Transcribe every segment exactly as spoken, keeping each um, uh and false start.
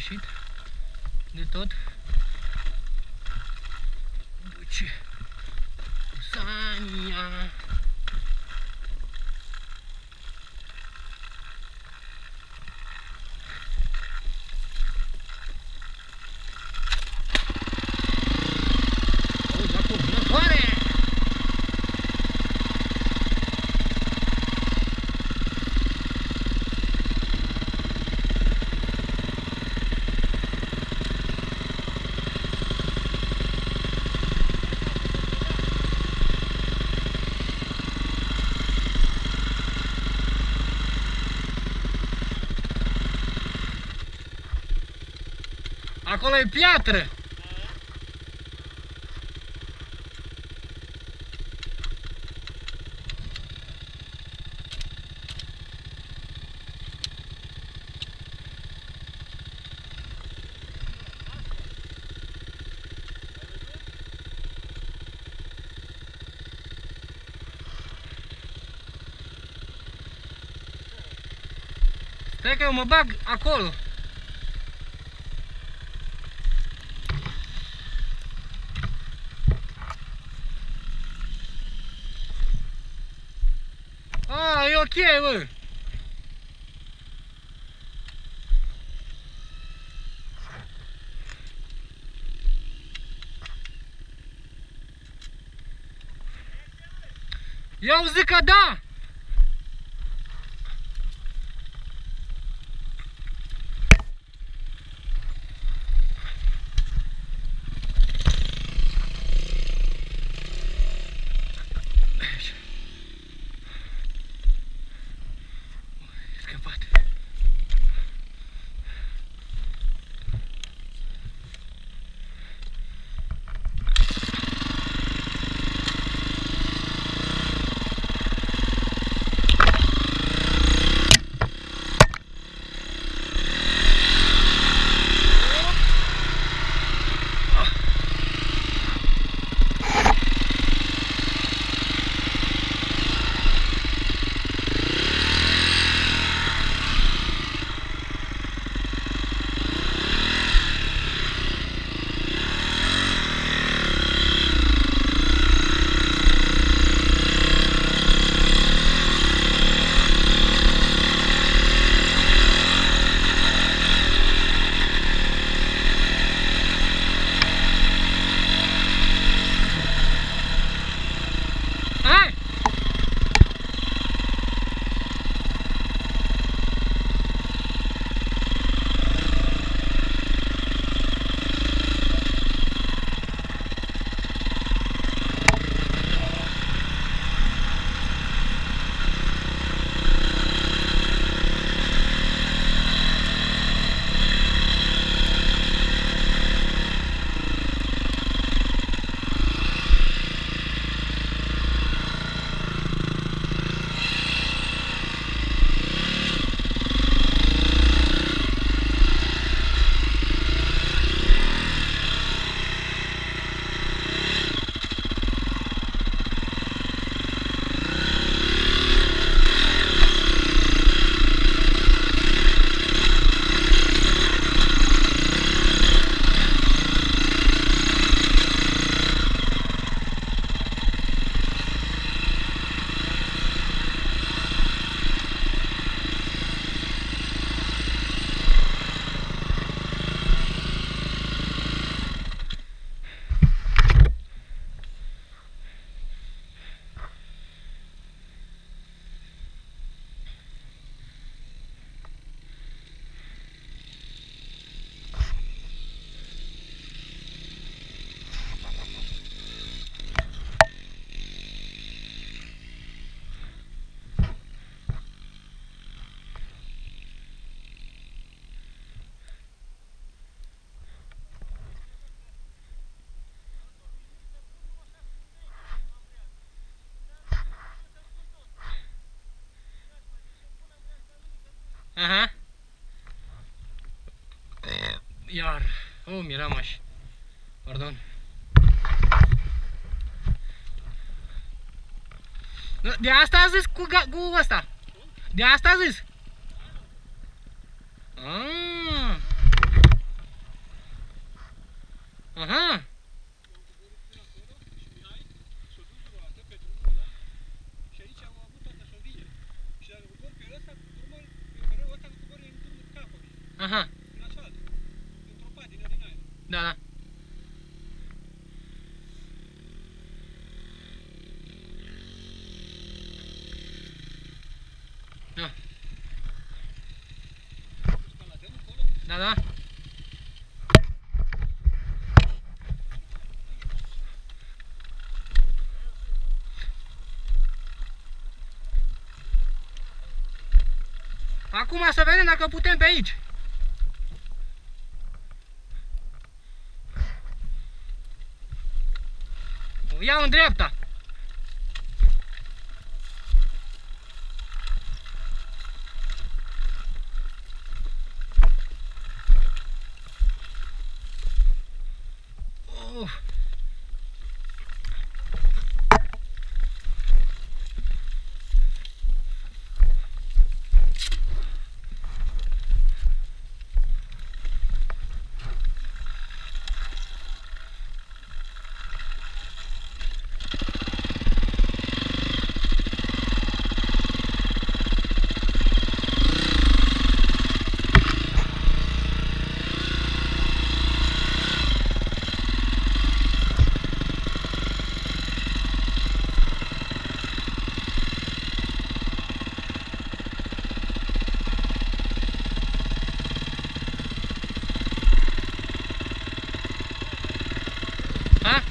prăbușit de tot. Duce Sania. Acolo e piatră. Stai că eu mă bag acolo. Ah, e ok, bă. Eu zic că da. Aha. Iar. Oh, mi-era maș. Pardon. De asta a zis cu, cu ăsta. De asta a zis. Ah. Aha. Aha. Da, da. Da. Da, da. Acum să vedem dacă putem pe aici. O iau în dreapta. Oh. Ha?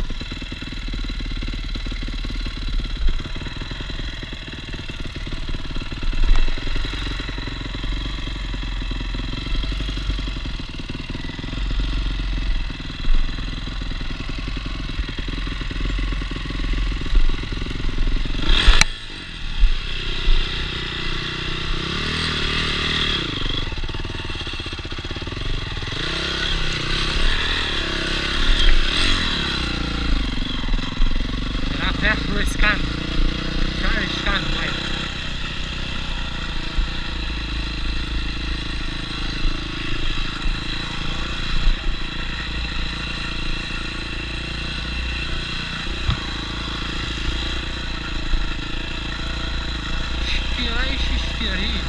Riscant. Prea riscant, mai. Șpirai și șpirai.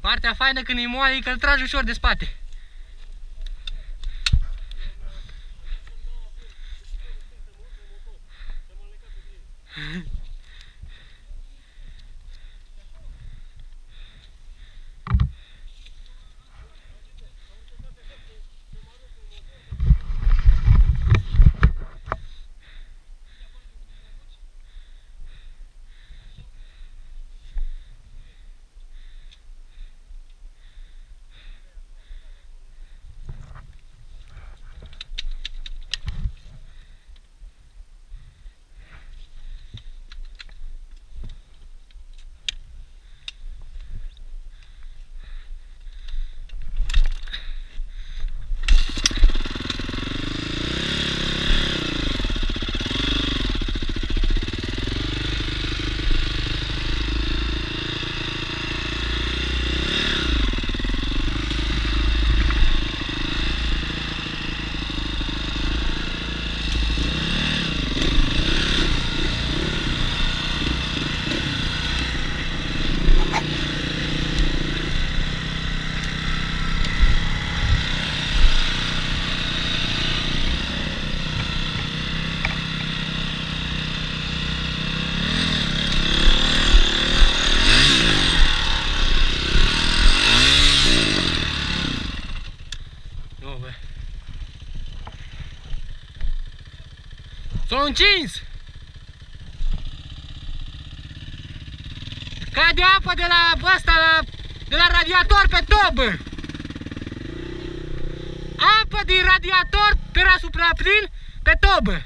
Partea faină când e moale e că îl tragi ușor de spate. S-a încins! Cade apă de la ăsta, la, de la radiator pe tobă! Apă din radiator pe asupra plin pe tobă!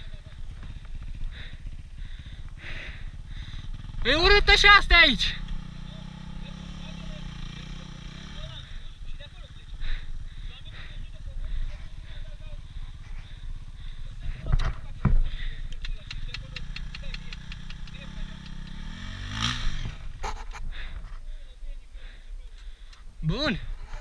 E urâtă și asta aici! Bun!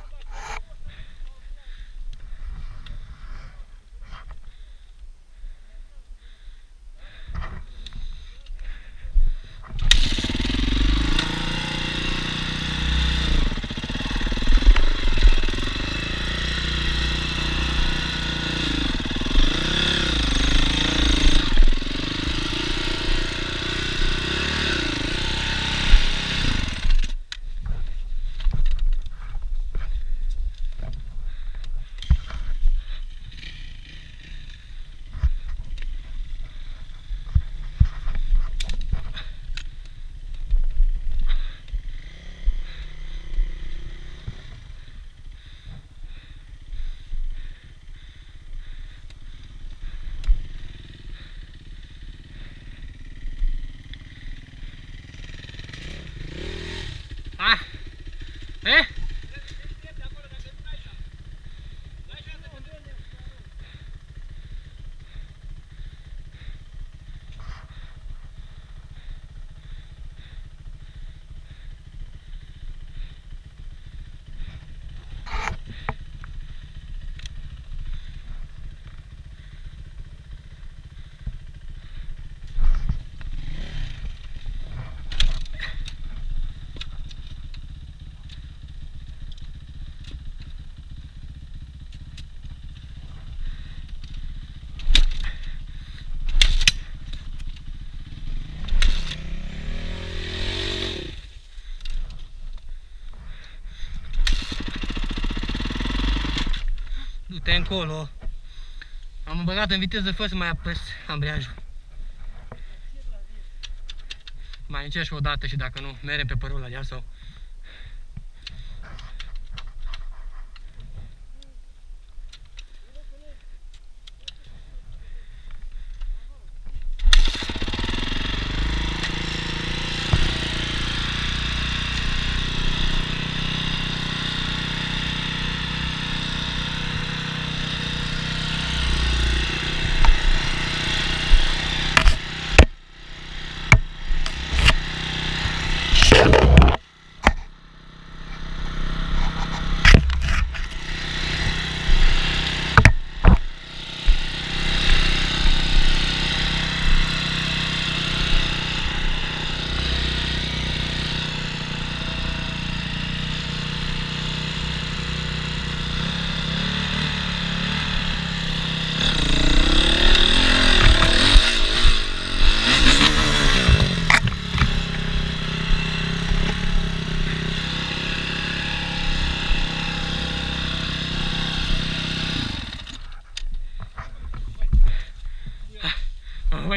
Ah! Eh? Du-te încolo. Am băgat în viteză fără să mai apăs ambreiajul. Mai încerc o dată și dacă nu, merem pe părul ăla sau...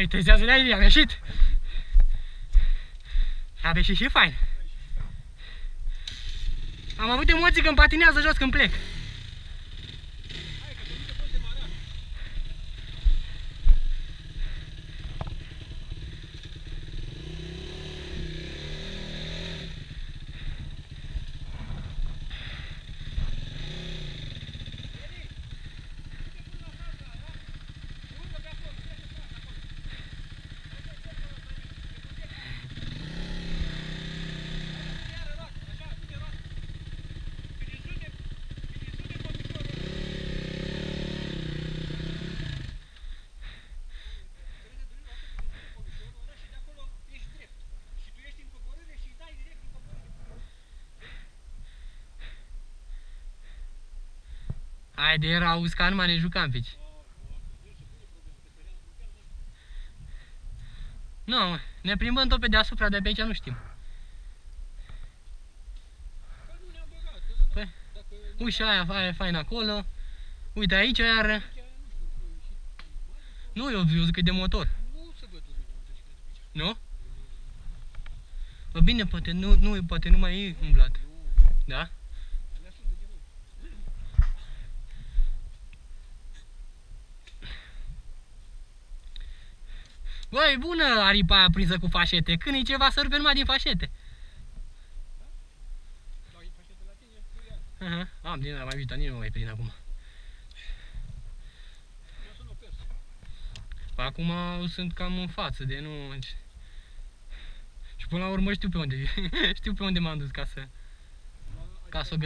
Păi testează de aici, am ieșit. A ieșit și fain. Am avut emoții că îmi patinează jos când plec. Haide, era auzi că numai ne jucam pici. Nu, ne plimbăm tot pe deasupra, de pe aici nu știm. Păi, ușa aia, aia e faină acolo. Uite aici iar. Nu, eu, eu zic că e de motor. Nu? Bă, bine, poate nu, nu, poate nu mai e umblat. Da? Băi, bună aripa aia prinsă cu fașete. Când e ceva să rupe numai din fașete. Aha, am din ăla mai vizita, nici nu mai prind acum. Păi acum sunt cam în față de nu... Și până la urmă știu pe unde, știu pe unde m-am dus ca să... ca să o